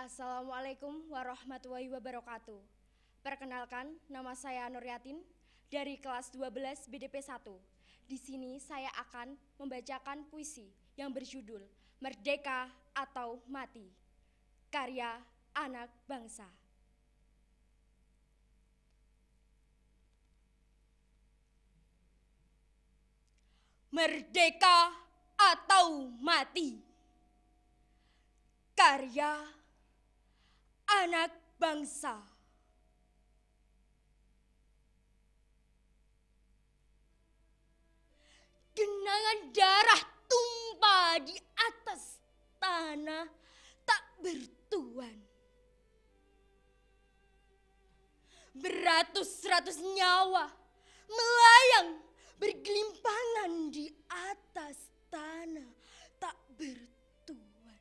Assalamualaikum warahmatullahi wabarakatuh. Perkenalkan, nama saya Nur Yatin dari kelas 12 BDP 1. Di sini saya akan membacakan puisi yang berjudul Merdeka atau Mati, karya anak bangsa. Merdeka atau mati, karya anak bangsa. Genangan darah tumpah di atas tanah tak bertuan. Beratus-ratus nyawa melayang bergelimpangan di atas tanah tak bertuan.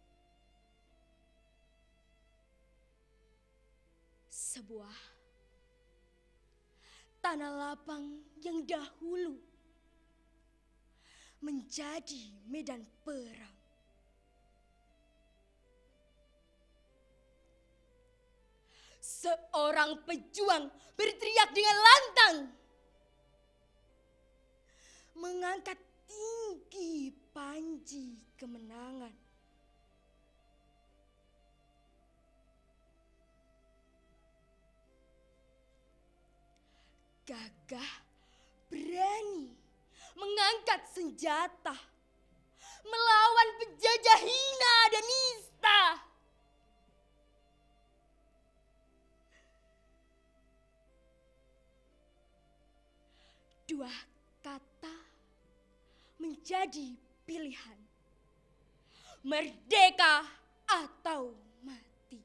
Sebuah tanah lapang yang dahulu menjadi medan perang. Seorang pejuang berteriak dengan lantang, mengangkat tinggi panji kemenangan. Gagah berani mengangkat senjata, melawan penjajah hina dan nista. Dua kata menjadi pilihan, merdeka atau mati.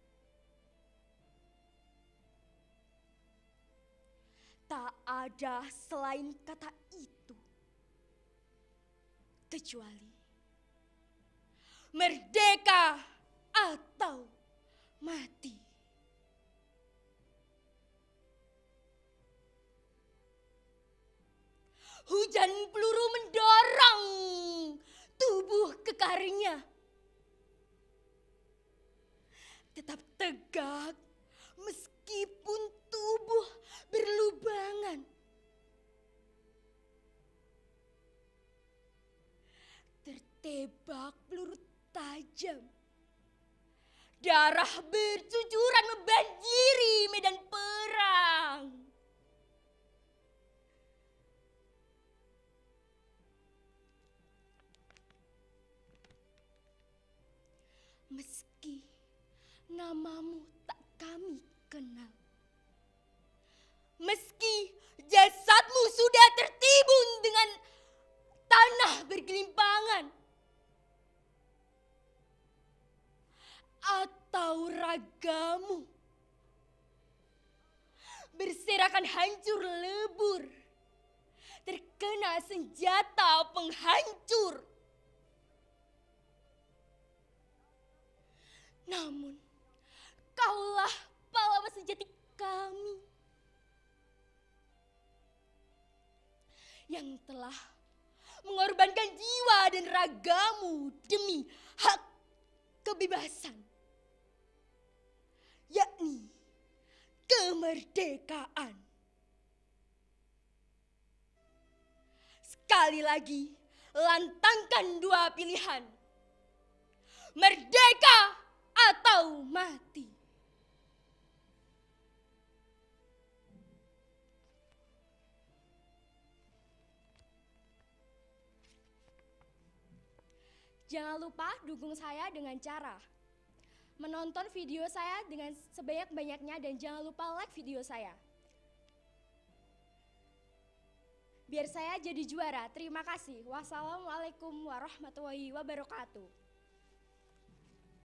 Tak ada selain kata itu, kecuali merdeka atau mati. Hujan peluru mendorong tubuh kekarnya, tetap tegak meskipun tubuh berlubangan. Tertebak peluru tajam, darah bercucuran membanjiri medan perang. Meski namamu tak kami kenal, meski jasadmu sudah tertimbun dengan tanah bergelimpangan, atau ragamu berserakan hancur lebur, terkena senjata penghancur. Namun, kaulah pahlawan sejati kami yang telah mengorbankan jiwa dan ragamu demi hak kebebasan, yakni kemerdekaan. Sekali lagi, lantangkan dua pilihan, merdeka atau mati. Jangan lupa dukung saya dengan cara menonton video saya dengan sebanyak-banyaknya dan jangan lupa like video saya. Biar saya jadi juara. Terima kasih. Wassalamualaikum warahmatullahi wabarakatuh.